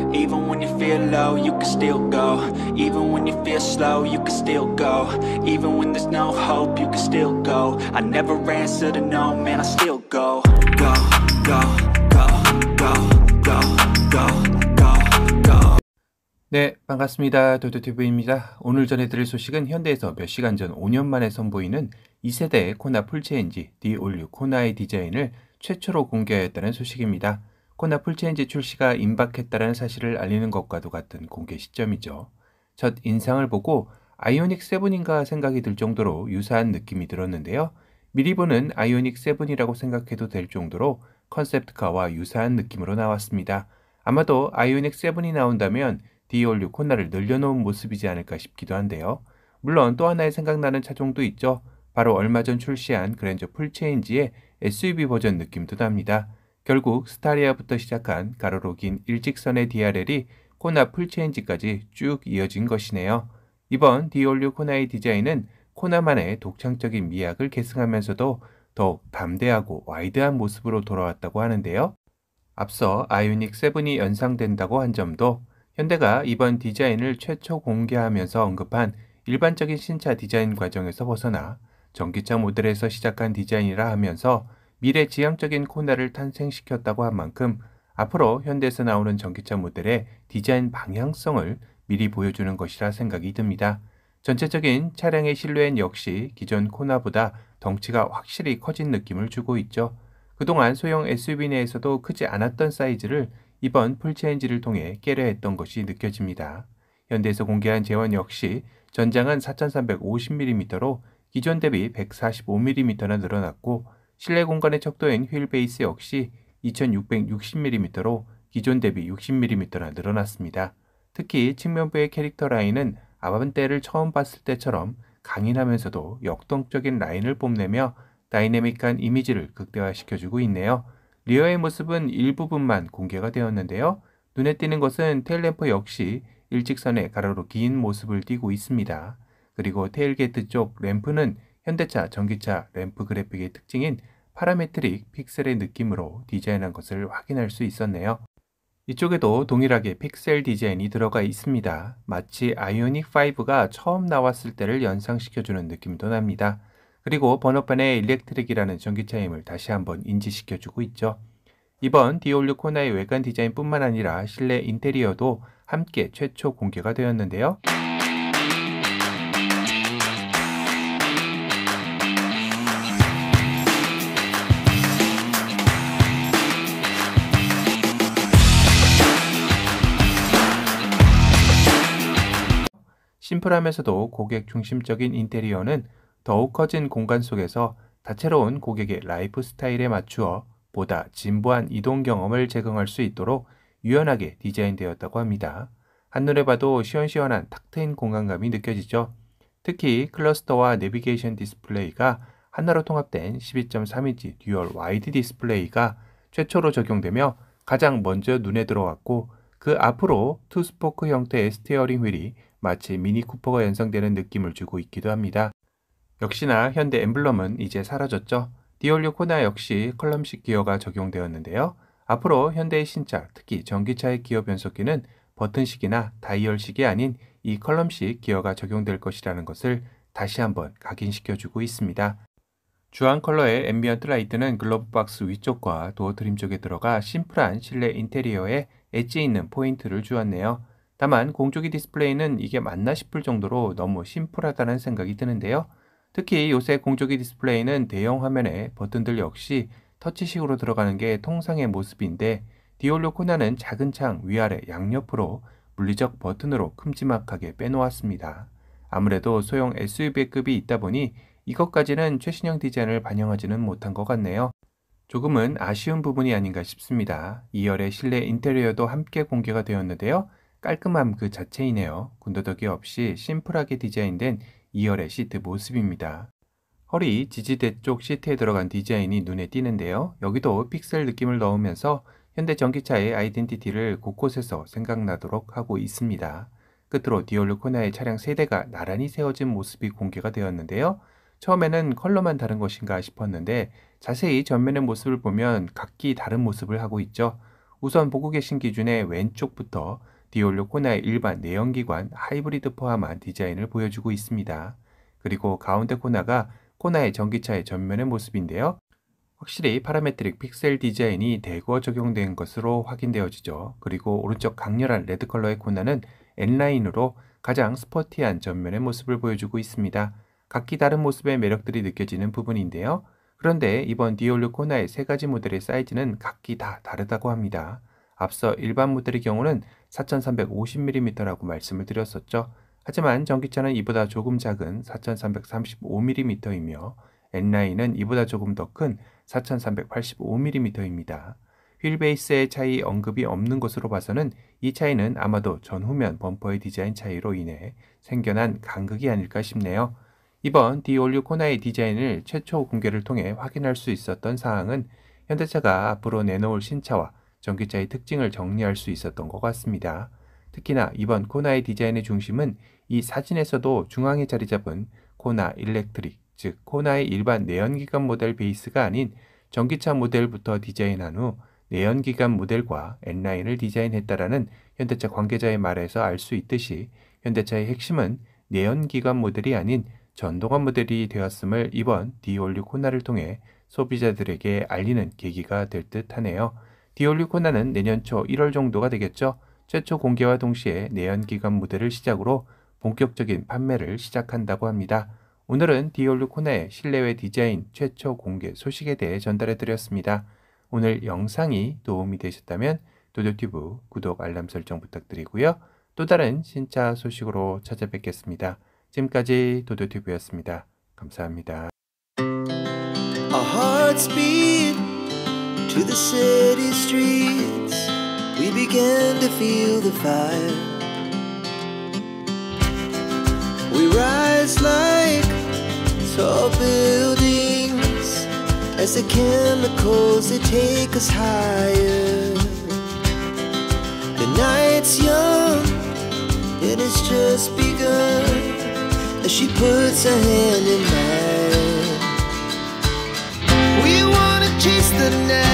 Even when you feel low, you can still go. Even when you feel slow, you can still go. Even when there's no hope, you can still go. I never answer to no, man, I still go. Go, go, go, go, go, go, go, go. 네, 반갑습니다. 도도TV입니다. 오늘 전해드릴 소식은 현대에서 몇 시간 전 5년 만에 선보이는 2세대 코나 풀체인지 D-올류 코나의 디자인을 최초로 공개하였다는 소식입니다. 코나 풀체인지 출시가 임박했다는 사실을 알리는 것과도 같은 공개 시점이죠. 첫 인상을 보고 아이오닉 7인가 생각이 들 정도로 유사한 느낌이 들었는데요. 미리 보는 아이오닉 7이라고 생각해도 될 정도로 컨셉트카와 유사한 느낌으로 나왔습니다. 아마도 아이오닉 7이 나온다면 D-올류 코나를 늘려놓은 모습이지 않을까 싶기도 한데요. 물론 또 하나의 생각나는 차종도 있죠. 바로 얼마 전 출시한 그랜저 풀체인지의 SUV 버전 느낌도 납니다. 결국 스타리아부터 시작한 가로로 긴 일직선의 DRL이 코나 풀체인지까지 쭉 이어진 것이네요. 이번 D-올류 코나의 디자인은 코나만의 독창적인 미학을 계승하면서도 더욱 담대하고 와이드한 모습으로 돌아왔다고 하는데요. 앞서 아이오닉 7이 연상된다고 한 점도 현대가 이번 디자인을 최초 공개하면서 언급한 일반적인 신차 디자인 과정에서 벗어나 전기차 모델에서 시작한 디자인이라 하면서 미래 지향적인 코나를 탄생시켰다고 한 만큼 앞으로 현대에서 나오는 전기차 모델의 디자인 방향성을 미리 보여주는 것이라 생각이 듭니다. 전체적인 차량의 실루엣 역시 기존 코나보다 덩치가 확실히 커진 느낌을 주고 있죠. 그동안 소형 SUV 내에서도 크지 않았던 사이즈를 이번 풀체인지를 통해 깨려했던 것이 느껴집니다. 현대에서 공개한 제원 역시 전장은 4350mm로 기존 대비 145mm나 늘어났고 실내 공간의 척도인 휠 베이스 역시 2660mm로 기존 대비 60mm나 늘어났습니다. 특히 측면부의 캐릭터 라인은 아반떼를 처음 봤을 때처럼 강인하면서도 역동적인 라인을 뽐내며 다이내믹한 이미지를 극대화시켜주고 있네요. 리어의 모습은 일부분만 공개가 되었는데요. 눈에 띄는 것은 테일램프 역시 일직선의 가로로 긴 모습을 띠고 있습니다. 그리고 테일게이트 쪽 램프는 현대차, 전기차 램프 그래픽의 특징인 파라메트릭 픽셀의 느낌으로 디자인한 것을 확인할 수 있었네요. 이쪽에도 동일하게 픽셀 디자인이 들어가 있습니다. 마치 아이오닉 5가 처음 나왔을 때를 연상시켜주는 느낌도 납니다. 그리고 번호판에 일렉트릭이라는 전기차임을 다시 한번 인지시켜주고 있죠. 이번 D-올류 코나의 외관 디자인뿐만 아니라 실내 인테리어도 함께 최초 공개가 되었는데요. 심플하면서도 고객 중심적인 인테리어는 더욱 커진 공간 속에서 다채로운 고객의 라이프 스타일에 맞추어 보다 진보한 이동 경험을 제공할 수 있도록 유연하게 디자인되었다고 합니다. 한눈에 봐도 시원시원한 탁 트인 공간감이 느껴지죠. 특히 클러스터와 내비게이션 디스플레이가 하나로 통합된 12.3인치 듀얼 와이드 디스플레이가 최초로 적용되며 가장 먼저 눈에 들어왔고 그 앞으로 투스포크 형태의 스티어링 휠이 마치 미니 쿠퍼가 연상되는 느낌을 주고 있기도 합니다. 역시나 현대 엠블럼은 이제 사라졌죠. D-올류 코나 역시 컬럼식 기어가 적용되었는데요. 앞으로 현대의 신차, 특히 전기차의 기어 변속기는 버튼식이나 다이얼식이 아닌 이 컬럼식 기어가 적용될 것이라는 것을 다시 한번 각인시켜주고 있습니다. 주황 컬러의 앰비언트 라이트는 글러브 박스 위쪽과 도어 트림 쪽에 들어가 심플한 실내 인테리어에 엣지 있는 포인트를 주었네요. 다만 공조기 디스플레이는 이게 맞나 싶을 정도로 너무 심플하다는 생각이 드는데요. 특히 요새 공조기 디스플레이는 대형 화면에 버튼들 역시 터치식으로 들어가는 게 통상의 모습인데 D-올류 코나는 작은 창 위아래 양옆으로 물리적 버튼으로 큼지막하게 빼놓았습니다. 아무래도 소형 SUV급이 있다 보니 이것까지는 최신형 디자인을 반영하지는 못한 것 같네요. 조금은 아쉬운 부분이 아닌가 싶습니다. 2열의 실내 인테리어도 함께 공개가 되었는데요. 깔끔함 그 자체이네요. 군더더기 없이 심플하게 디자인된 2열의 시트 모습입니다. 허리 지지대 쪽 시트에 들어간 디자인이 눈에 띄는데요. 여기도 픽셀 느낌을 넣으면서 현대 전기차의 아이덴티티를 곳곳에서 생각나도록 하고 있습니다. 끝으로 D-올류 코나의 차량 3대가 나란히 세워진 모습이 공개가 되었는데요. 처음에는 컬러만 다른 것인가 싶었는데 자세히 전면의 모습을 보면 각기 다른 모습을 하고 있죠. 우선 보고 계신 기준의 왼쪽부터 디올류 코나의 일반 내연기관 하이브리드 포함한 디자인을 보여주고 있습니다. 그리고 가운데 코나가 코나의 전기차의 전면의 모습인데요. 확실히 파라메트릭 픽셀 디자인이 대거 적용된 것으로 확인되어지죠. 그리고 오른쪽 강렬한 레드 컬러의 코나는 N라인으로 가장 스포티한 전면의 모습을 보여주고 있습니다. 각기 다른 모습의 매력들이 느껴지는 부분인데요. 그런데 이번 디올류 코나의 세 가지 모델의 사이즈는 각기 다 다르다고 합니다. 앞서 일반 모델의 경우는 4350mm라고 말씀을 드렸었죠. 하지만 전기차는 이보다 조금 작은 4335mm이며 N라인은 이보다 조금 더 큰 4385mm입니다. 휠베이스의 차이 언급이 없는 것으로 봐서는 이 차이는 아마도 전후면 범퍼의 디자인 차이로 인해 생겨난 간극이 아닐까 싶네요. 이번 디올류 코나의 디자인을 최초 공개를 통해 확인할 수 있었던 사항은 현대차가 앞으로 내놓을 신차와 전기차의 특징을 정리할 수 있었던 것 같습니다. 특히나 이번 코나의 디자인의 중심은 이 사진에서도 중앙에 자리 잡은 코나 일렉트릭, 즉 코나의 일반 내연기관 모델 베이스가 아닌 전기차 모델부터 디자인한 후 내연기관 모델과 N라인을 디자인했다라는 현대차 관계자의 말에서 알 수 있듯이 현대차의 핵심은 내연기관 모델이 아닌 전동화 모델이 되었음을 이번 디올류 코나를 통해 소비자들에게 알리는 계기가 될 듯 하네요. 디올류 코나는 내년 초 1월 정도가 되겠죠. 최초 공개와 동시에 내연기관 모델을 시작으로 본격적인 판매를 시작한다고 합니다. 오늘은 디올류 코나의 실내외 디자인 최초 공개 소식에 대해 전달해 드렸습니다. 오늘 영상이 도움이 되셨다면 도도튜브 구독 알람 설정 부탁드리고요. 또 다른 신차 소식으로 찾아뵙겠습니다. 지금까지 도도튜브였습니다. 감사합니다. Our hearts beat to the city streets. We began to feel the fire. We rise like tall buildings as the chemicals they take us higher. The night's young and it's just begun as she puts her hand in mine. We wanna chase the night.